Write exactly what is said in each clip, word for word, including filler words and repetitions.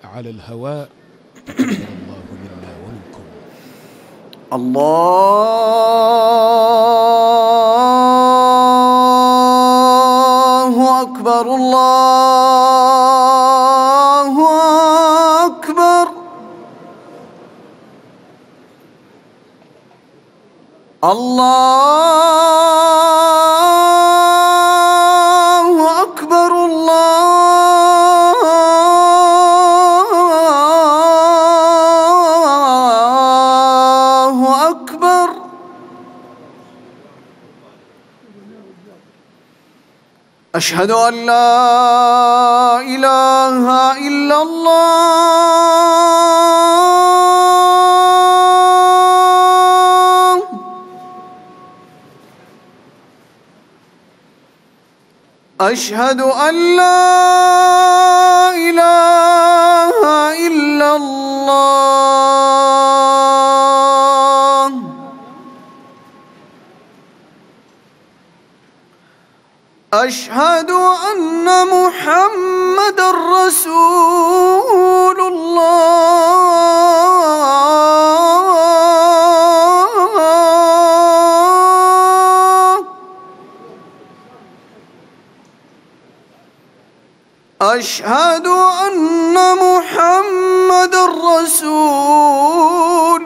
على الهواء تقبل الله منا ومنكم. الله أكبر الله أكبر. الله أكبر الله أكبر. أشهد أن لا إله إلا الله. أشهد أن لا إله إلا الله. أشهد أن محمدًا رسول الله. أشهد أن محمدًا رسول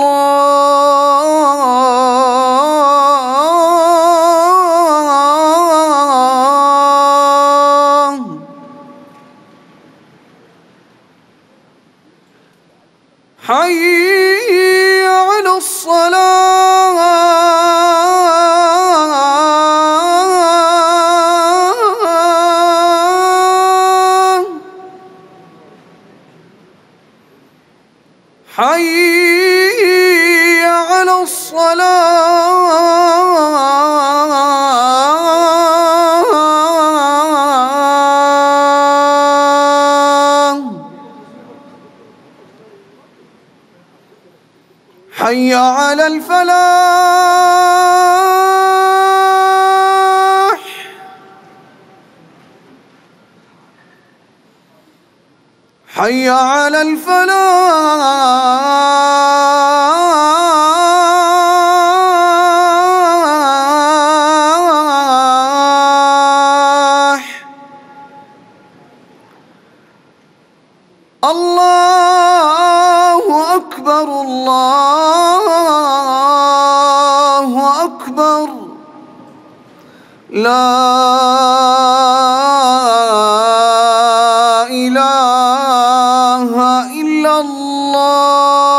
الله. حي على الصلاة. حي على الصلاة. حي على الفلاح. حي على الفلاح. الله أكبر الله أكبر. لا إله إلا الله.